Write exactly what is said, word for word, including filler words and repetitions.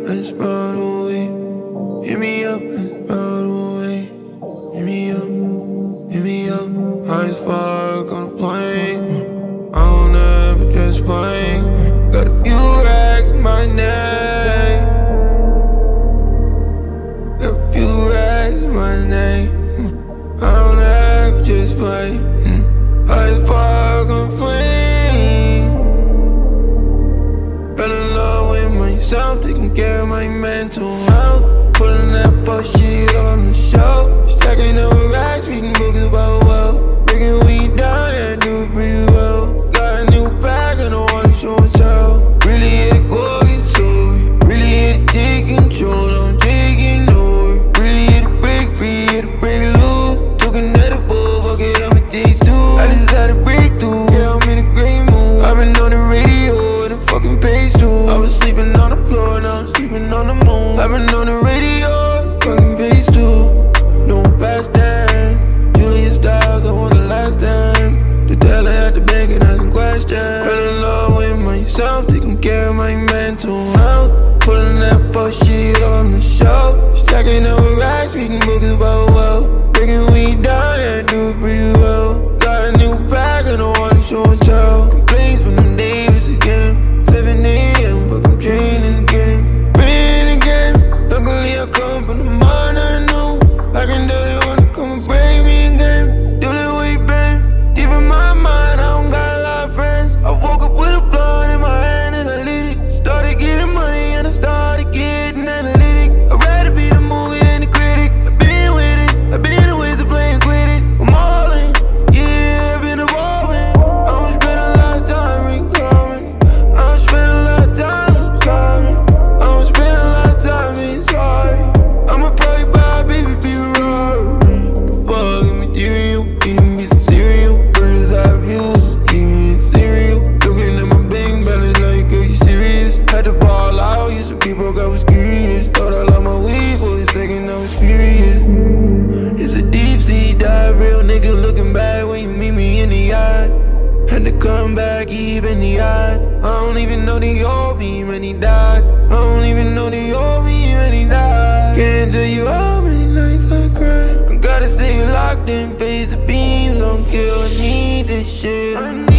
let's run away. Hit me up, let's run away. Hit me up, hit me up. High as fuck on a plane. I don't ever just play. Got a few racks in my name. Got a few racks in my name. I don't ever just play. High as fuck on a plane. Fell in love with myself, taking care of my mental health. Pulling that fuck shit on the show. Stacking the racks, reading books about wealth. Breaking weed down, yeah, do it pretty well. Got a new bag and I wanna show and tell. Really hit it, go get sold. Really hit it, take control, don't take it nowhere. Really hit it, break, really hit it, break loose. Took another bull, fuck it, I'ma take two. I just had a breakthrough, yeah, I'm in a great mood. I've been on the radio and the fucking page too. I was sleeping on the floor, now I'm sleeping on the moon. I've been on the radio, fucking page too. No past that. Julia Styles, I want the last dance. The teller at the bank and asking questions. Fell in love with myself, taking care of my mental health. Pulling that fuck shit on the show. Stacking the racks, reading books about wealth. Breaking weed down, yeah, do it pretty well. Got a new bag and I wanna show and tell. Complaints from the neighbors again. seven A M, but I'm training again. Winning again. Luckily I come from the morning, no. I can do it when I come and break me again. Do it way back. Deep in my mind, I don't got a lot of friends. I woke up with a blunt in my hand and I lit it. Started getting money and I started getting analytic. I'd rather be the movie than the critic. I've been with it, I've been the ways of playing quit it. I'm all in, yeah, I've been evolving. I don't spend a lot of time recalling. I don't spend a lot of time sorry. I don't spend a lot of time being sorry. I'ma probably buy a B V B Rari. The fuck is material, eating me cereal. Burgers I views, eating me cereal. Looking at my bank balance like, are you serious? Had to ball out, used to be broke, I was curious. Thought I loved my weed for a second, I was furious. It's a deep sea dive, real nigga looking back when you meet me in the eye. Had to come back even the eye. I don't even know the old me when he died. I don't even know the old me when he died. Can't tell you how many nights I cried. I gotta stay locked in, face the beams, don't kill, I need this shit. I need